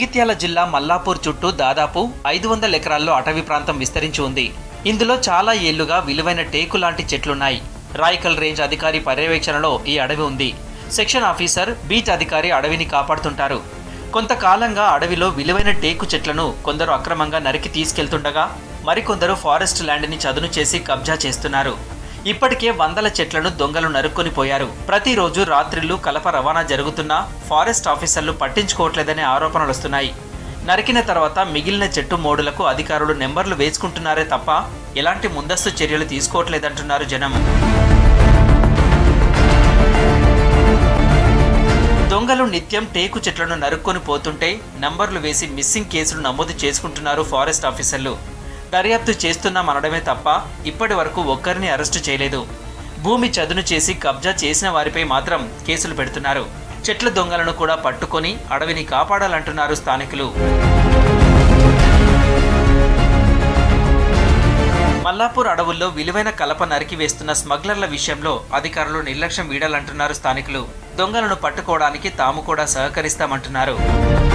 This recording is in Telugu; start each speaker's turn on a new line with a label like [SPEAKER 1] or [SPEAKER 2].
[SPEAKER 1] జగిత్యాల జిల్లా మల్లాపూర్ చుట్టూ దాదాపు 500 ఎకరాల్లో అటవీ ప్రాంతం విస్తరించి ఉంది. ఇందులో చాలా ఏళ్లుగా విలువైన టేకు లాంటి చెట్లున్నాయి. రాయకల్ రేంజ్ అధికారి పర్యవేక్షణలో ఈ అడవి ఉంది. సెక్షన్ ఆఫీసర్, బీట్ అధికారి అడవిని కాపాడుతుంటారు. కొంతకాలంగా అడవిలో విలువైన టేకు చెట్లను కొందరు అక్రమంగా నరికి తీసుకెళ్తుండగా మరికొందరు ఫారెస్ట్ ల్యాండ్ని చదును చేసి కబ్జా చేస్తున్నారు. ఇప్పటికే వందల చెట్లను దొంగలు నరుక్కొని పోయారు. ప్రతిరోజు రాత్రిళ్లు కలప రవాణా జరుగుతున్నా ఫారెస్ట్ ఆఫీసర్లు పట్టించుకోవట్లేదనే ఆరోపణలు వస్తున్నాయి. నరికిన తర్వాత మిగిలిన చెట్టు మోడులకు అధికారులు నెంబర్లు వేసుకుంటున్నారే తప్ప ఎలాంటి ముందస్తు చర్యలు తీసుకోవట్లేదంటున్నారు జనం. దొంగలు నిత్యం టేకు చెట్లను నరుక్కొని పోతుంటే నంబర్లు వేసి మిస్సింగ్ కేసులు నమోదు చేసుకుంటున్నారు ఫారెస్ట్ ఆఫీసర్లు. దర్యాప్తు చేస్తున్నామనడమే తప్ప ఇప్పటి వరకు ఒక్కరిని అరెస్టు చేయలేదు. భూమి చదును చేసి కబ్జా చేసిన వారిపై మాత్రం కేసులు పెడుతున్నారు. చెట్ల దొంగలను కూడా పట్టుకొని అడవిని కాపాడాలంటున్నారు స్థానికులు. మల్లాపూర్ అడవుల్లో విలువైన కలప నరికి వేస్తున్న స్మగ్లర్ల విషయంలో అధికారులు నిర్లక్ష్యం వీడాలంటున్నారు స్థానికులు. దొంగలను పట్టుకోవడానికి తాము కూడా సహకరిస్తామంటున్నారు.